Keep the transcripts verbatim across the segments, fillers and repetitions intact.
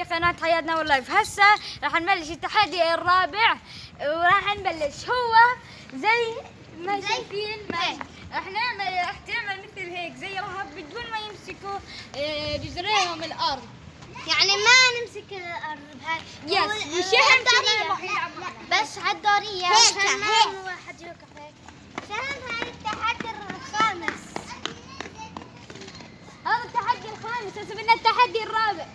قناة حياتنا واللايف. هسه راح نبلش التحدي الرابع وراح نبلش. هو زي ما شايفين راح نعمل راح تعمل مثل هيك زي رهب بدون ما يمسكوا جذريهم الارض، يعني ما نمسك الارض بهاي يس وشهم كمان راح يلعب بس على الدورية هيك عشان ما هيك واحد يوقف هيك. عشان هاي التحدي الخامس. هذا التحدي الخامس. هسه بدنا التحدي الرابع.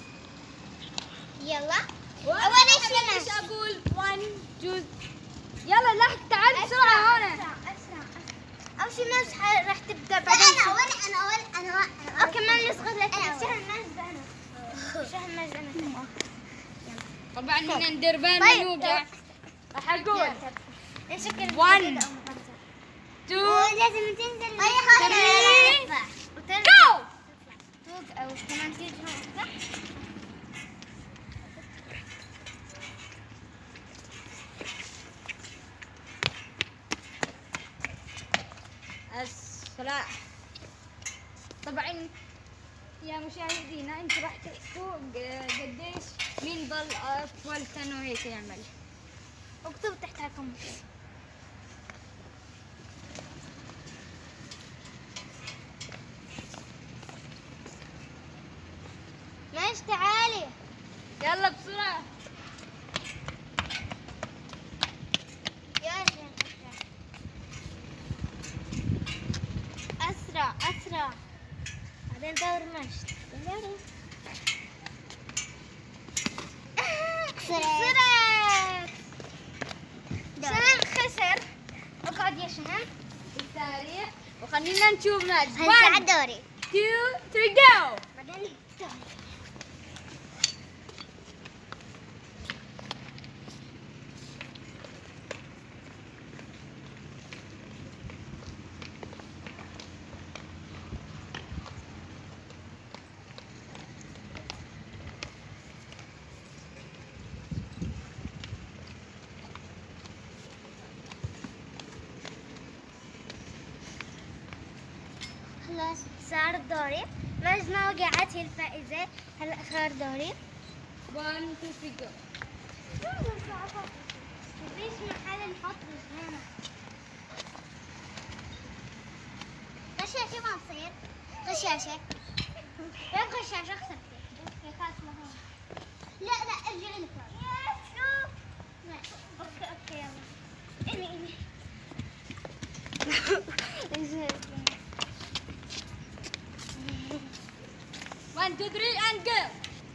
يلا اول شيء ايش اقول؟ واحد اثنين يلا لحق تعال بسرعه هون. اسرع اسرع. اول شيء الناس راح تبدا بعدين. انا اول انا اول انا اوكي ما نصغر لك شهر ماجد انا شهر ماجد انا طبعا بدنا ندير بالنا نوقع. راح اقول نشكل واحد اثنين لازم تنزل ثلاثة جو توقع وكمان تيجي هون. السلام. طبعا يا مشاهدينا انتم راح تحكوا قديش مين ضل اطول سنه هيك يعمل. اكتب تحتها كومنت. ماشي تعالي يلا بسرعه. يا اسرع اسرع بعدين دور مشت. خسرت شهن خسر. اقعد يا شهن بالتاريخ وخلينا نشوف ماجد. هسه على الدوري اثنين ثلاثة جو. بعدين الدوري. خلاص صار دوري. ماجد ما وقعت هي الفائزة. هلا صار دوري. واحد اثنين ثلاثة جو. مفيش محل نحط هنا. غشاشة ما تصير. غشاشة. يا غشاشة خسرتي. لا لا ارجعي لك. شوف. اوكي اوكي يلا. اني اني. واحد اثنين ثلاثة and go.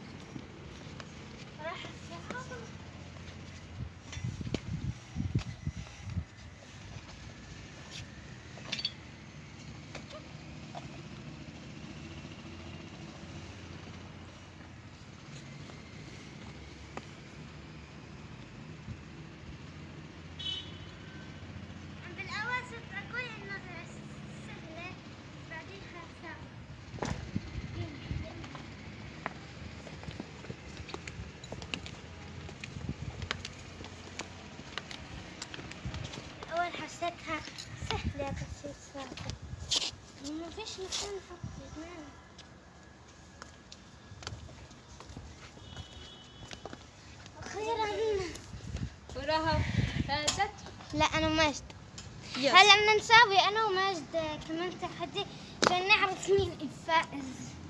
بالأول صرت أقول إنه سهلة بعدين خاصة. الأول حسيتها سهلة بس هي صعبة. ما فيش مكان نحط هنا. أخيرا وراها فازت. لا أنا ماجد. يس. هلا بدنا نساوي أنا وماجد كمان تحدي عشان نعرف مين الفائز.